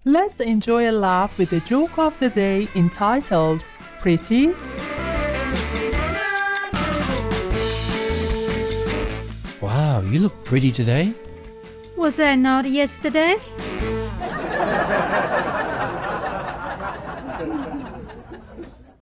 Let's enjoy a laugh with the joke of the day entitled Pretty. Wow, you look pretty today. Was I not yesterday?